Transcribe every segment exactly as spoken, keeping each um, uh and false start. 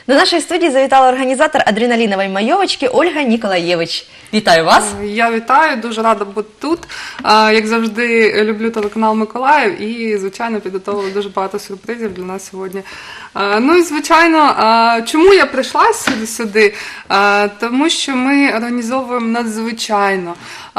До нашої студії завітала організатор адреналінової майовочки Ольга Ніколаєвич. Вітаю вас! Я вітаю, дуже рада бути тут. Як завжди, люблю телеканал Миколаїв і, звичайно, підготовила дуже багато сюрпризів для нас сьогодні. Ну і, звичайно, чому я прийшла сюди, сюди? Тому що ми організовуємо надзвичайно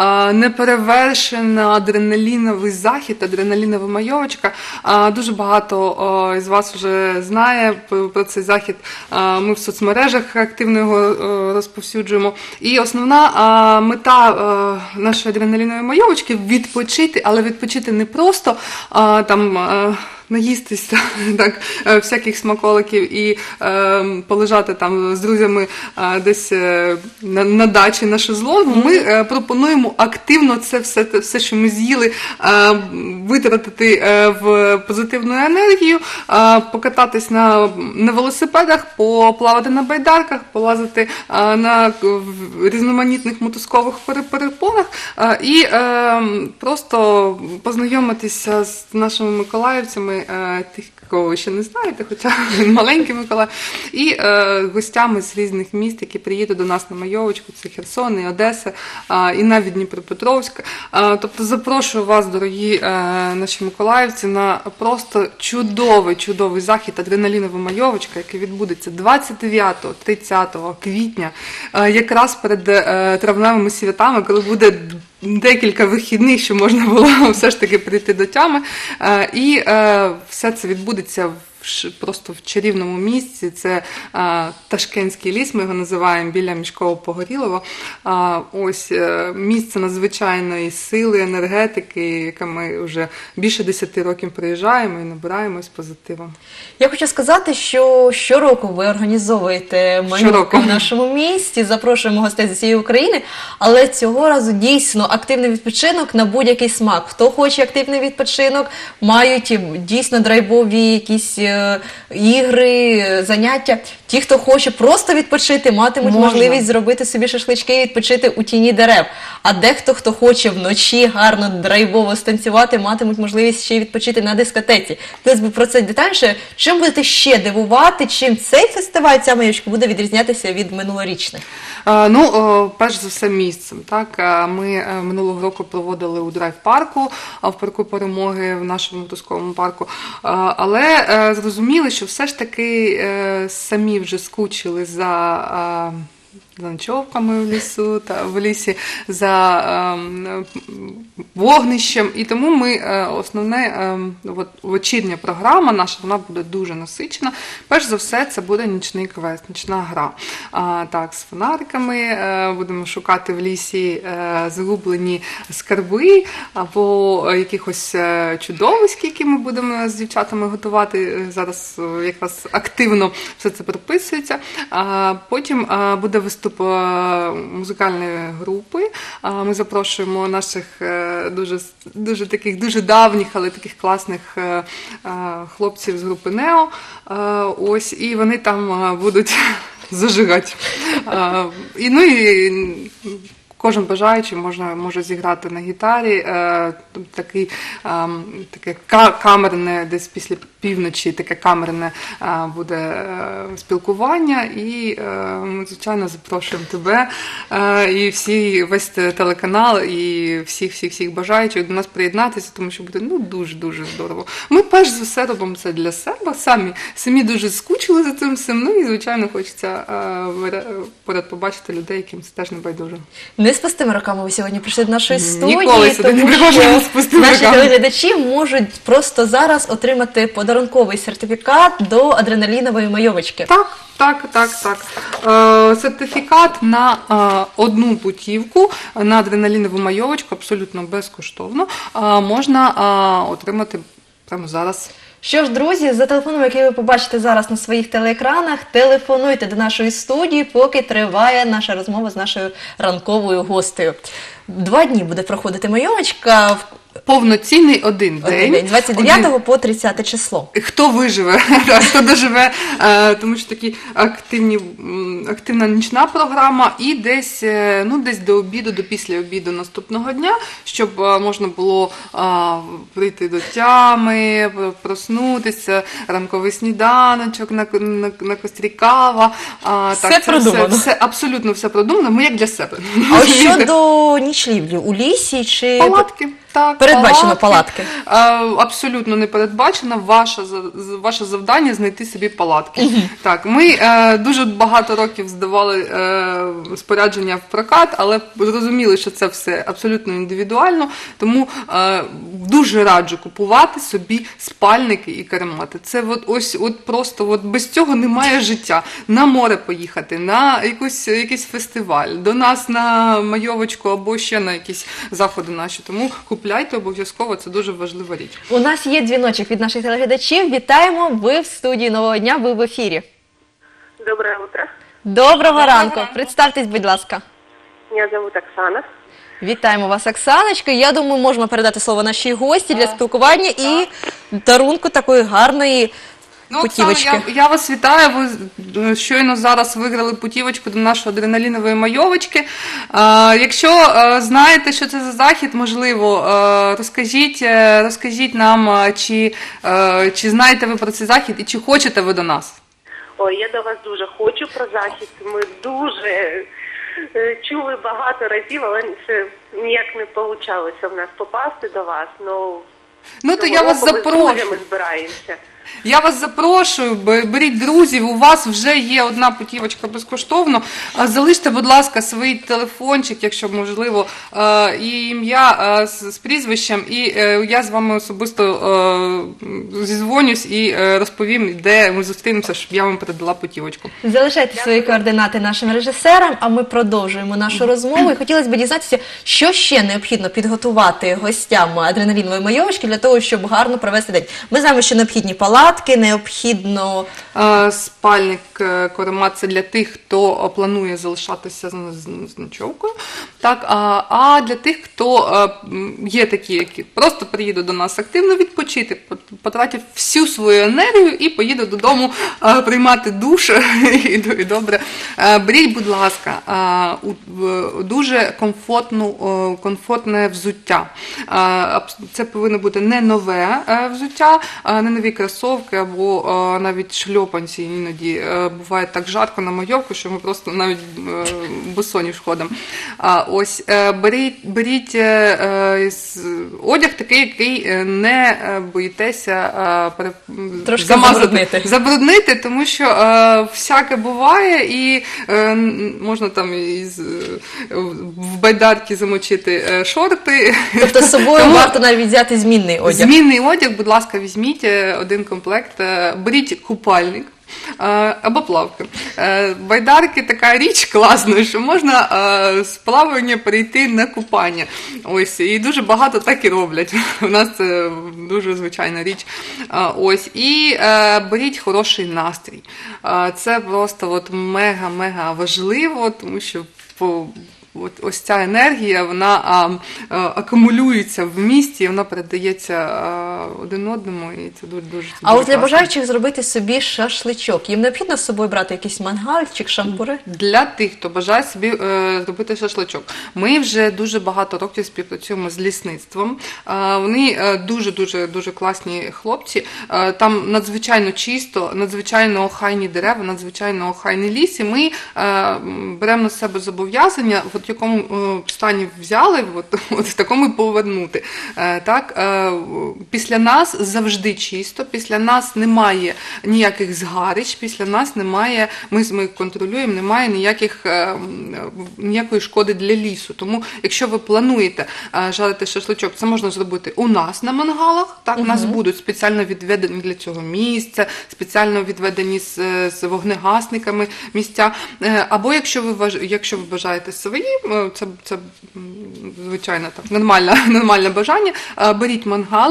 неперевершений адреналіновий захід, адреналінова майовочка. Дуже багато із вас вже знає про цей захід. Ми в соцмережах активно його розповсюджуємо. І основна мета нашої адреналінової майовочки – відпочити, але відпочити не просто там наїстися так, всяких смаколиків і е, полежати там з друзями е, десь е, на, на дачі на шезлонгу. Ми е, пропонуємо активно це все, все, що ми з'їли, е, витратити е, в позитивну енергію, е, покататись на, на велосипедах, поплавати на байдарках, полазити е, на різноманітних мотузкових перепонах е, і е, просто познайомитися з нашими миколаївцями, тих, кого ви ще не знаєте, хоча він маленький Миколаїв, і е, гостями з різних міст, які приїдуть до нас на майовочку, це Херсон, і Одеса, е, і навіть Дніпропетровськ. Е, тобто запрошую вас, дорогі е, наші миколаївці, на просто чудовий, чудовий захід адреналінова майовочка, який відбудеться двадцять дев'ятого - тридцятого квітня, е, якраз перед е, травневими святами, коли буде декілька вихідних, що можна було все ж таки прийти до тями. І все це відбудеться в просто в чарівному місці. Це а, Ташкентський ліс, ми його називаємо, біля Мішково Погорілова. А, ось а, місце надзвичайної сили, енергетики, яке ми вже більше десяти років приїжджаємо і набираємось позитивом. Я хочу сказати, що щороку ви організовуєте майовку в нашому місті, запрошуємо гостей з усієї України, але цього разу дійсно активний відпочинок на будь-який смак. Хто хоче активний відпочинок, мають дійсно драйвові якісь ігри, заняття. Ті, хто хоче просто відпочити, матимуть Можна. можливість зробити собі шашлички і відпочити у тіні дерев. А дехто, хто хоче вночі гарно, драйвово станцювати, матимуть можливість ще й відпочити на дискотеці. Хтось би про це детальніше. Чим будете ще дивувати, чим цей фестиваль, ця майовочка буде відрізнятися від минулорічних? А, ну, перш за все місцем. Так? Ми минулого року проводили у драйв-парку, в парку Перемоги, в нашому мотузковому парку. Але зрозуміли, що все ж таки самі вже скучили за ночовками в лісу, та в лісі, за е, вогнищем. І тому ми, е, основне, е, от, вечірня програма наша, вона буде дуже насичена. Перш за все, це буде нічний квест, нічна гра. А, так, з фонариками е, будемо шукати в лісі е, загублені скарби або якихось е, чудовиськ, які ми будемо з дівчатами готувати. Зараз е, якраз активно все це прописується. А, потім е, буде виступ музикальної групи. Ми запрошуємо наших дуже, дуже таких дуже давніх, але таких класних хлопців з групи Нео. Ось, і вони там будуть зажигати. І, ну, і кожен бажаючий може, може зіграти на гітарі, е, такий, е, таке камерне, десь після півночі таке камерне е, буде е, спілкування, і е, ми, звичайно, запрошуємо тебе е, і всі, весь телеканал, і всіх-всіх-всіх бажаючих до нас приєднатися, тому що буде ну, дуже-дуже здорово. Ми перш за все робимо це для себе, самі, самі дуже скучили за цим всім, ну і, звичайно, хочеться е, поряд побачити людей, яким це теж не байдуже. Не з пустими руками ви сьогодні прийшли до нашої студії, Ніколи сюди не приходимо з пустими наші руками. телеглядачі можуть просто зараз отримати подарунковий сертифікат до адреналінової майовочки. Так, так, так, так. Е, сертифікат на е, одну путівку на адреналінову майовочку абсолютно безкоштовно е, можна е, отримати прямо зараз. Що ж, друзі, за телефоном, який ви побачите зараз на своїх телеекранах, телефонуйте до нашої студії, поки триває наша розмова з нашою ранковою гостею. Два дні буде проходити майовочка. Повноцінний один Один день. день. двадцять дев'ятого по тридцяте число. Хто виживе, хто доживе, тому що такі активні, активна нічна програма і десь, ну, десь до обіду, до після обіду наступного дня, щоб можна було прийти до тями, проснутися, ранковий сніданочок, на, на, на кострі кава. Все так, це продумано. Все, все, абсолютно все продумано, ми як для себе. А ось щодо нічлівлі, у лісі чи... Палатки. Так, Передбачено палатки? палатки. Абсолютно не передбачено. Ваше, ваше завдання знайти собі палатки. Угу. Так, ми е, дуже багато років здавали е, спорядження в прокат, але зрозуміли, що це все абсолютно індивідуально, тому е, дуже раджу купувати собі спальники і каремати. Це от, ось от просто от без цього немає життя. На море поїхати, на якусь, якийсь фестиваль, до нас на майовочку або ще на якісь заходи наші. Тому купляйте обов'язково, це дуже важлива річ. У нас є дзвіночок від наших телеглядачів. Вітаємо, ви в студії Нового дня, ви в ефірі. Доброе утро. Доброго ранку. Представтесь, будь ласка. Меня зовут Оксана. Вітаємо вас, Оксаночко. Я думаю, можемо передати слово нашій гості для спілкування і дарунку такої гарної Ну, путівочки. Оксана, я, я вас вітаю. Ви щойно зараз виграли путівочку до нашої адреналінової майовочки. А, якщо а, знаєте, що це за захід, можливо, а, розкажіть, розкажіть нам, чи, а, чи знаєте ви про цей захід і чи хочете ви до нас? Ой, я до вас дуже хочу про захід. Ми дуже е, чули багато разів, але це ніяк не вийшло в нас попасти до вас. Ну, ну то я вас запрошую. Ми збираємося. Я вас запрошую, беріть друзів, у вас вже є одна путівочка безкоштовно. Залиште, будь ласка, свій телефончик, якщо можливо, і ім'я з прізвищем, і я з вами особисто зізвонюсь і розповім, де ми зустрінемося, щоб я вам передала путівочку. Залишайте свої координати нашим режисерам, а ми продовжуємо нашу розмову. І хотілося б дізнатися, що ще необхідно підготувати гостям адреналінової майовочки для того, щоб гарно провести день. Ми знаємо, що необхідні палатки, необхідно... Спальник, каремат – це для тих, хто планує залишатися з ночовкою. Так, а для тих, хто є такі, які просто приїдуть до нас активно відпочити, потратять всю свою енергію і поїдуть додому приймати душ і добре. Беріть, будь ласка, дуже комфортну, комфортне взуття. Це повинно бути не нове взуття, не нові кросовки або навіть шльопанці. Іноді буває так жарко на майовку, що ми просто навіть босоніж ходимо. Ось, беріть, беріть одяг такий, який не боїтеся трошки замазати, забруднити. забруднити, тому що всяке буває і можна там із, в байдарки замочити шорти. Тобто з собою тому варто навіть взяти змінний одяг. Змінний одяг, будь ласка, візьміть один комплект, беріть купальник або плавки. Байдарки така річ класна, що можна з плавання перейти на купання. Ось, і дуже багато так і роблять. У нас це дуже звичайна річ. Ось, і беріть хороший настрій. Це просто от мега-мега важливо, тому що по От, ось ця енергія, вона а, а, акумулюється в місті, вона передається а, один одному, і це дуже дуже А от для бажаючих зробити собі шашличок, їм необхідно з собою брати якийсь мангальчик, шампури? Для тих, хто бажає собі е, зробити шашличок. Ми вже дуже багато років співпрацюємо з лісництвом. Е, вони дуже-дуже дуже класні хлопці. Е, там надзвичайно чисто, надзвичайно охайні дерева, надзвичайно охайний ліс, і ми е, беремо на себе зобов'язання, в якому стані взяли, от, от в такому і повернути. Е, так, е, після нас завжди чисто, після нас немає ніяких згарищ, після нас немає, ми, ми контролюємо, немає ніяких, е, ніякої шкоди для лісу. Тому, якщо ви плануєте е, жарити шашличок, це можна зробити у нас на мангалах, так, у нас угу. будуть спеціально відведені для цього місця, спеціально відведені з, з вогнегасниками місця, е, або якщо ви, якщо ви бажаєте свої, це, це звичайно так, нормальне, нормальне бажання, беріть мангали і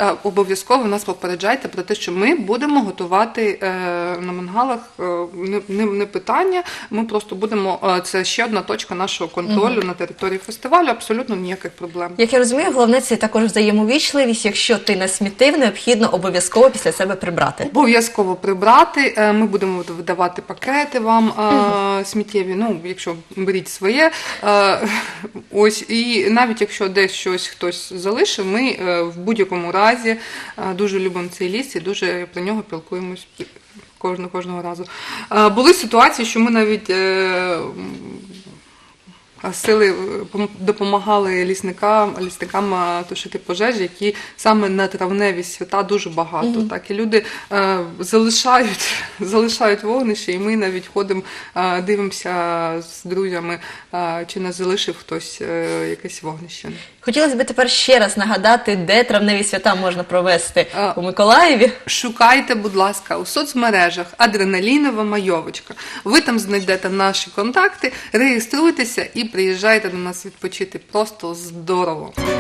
е, обов'язково нас попереджайте про те, що ми будемо готувати е, на мангалах, е, не, не, не питання, ми просто будемо, е, це ще одна точка нашого контролю на території фестивалю, абсолютно ніяких проблем. Як я розумію, головне це також взаємовічливість. Якщо ти не смітив, необхідно обов'язково після себе прибрати. Обов'язково прибрати, е, ми будемо видавати пакети вам е, сміттєві, ну, якщо беріть своє, е, ось, і навіть якщо десь щось хтось залишив, ми е, в будь-якому разі е, дуже любимо цей ліс і дуже про нього пілкуємось кожного, кожного разу. Е, були ситуації, що ми навіть е, сили допомагали лісникам, лісникам тушити пожежі, які саме на травневі свята дуже багато. Mm-hmm. Так, і люди е, залишають, залишають вогнище, і ми навіть ходимо, е, дивимося з друзями, е, чи не залишив хтось е, якесь вогнище. Хотілося б тепер ще раз нагадати, де травневі свята можна провести е, у Миколаєві. Шукайте, будь ласка, у соцмережах «Адреналінова майовочка». Ви там знайдете наші контакти, реєструйтеся і приїжджайте до нас відпочити. Просто здорово!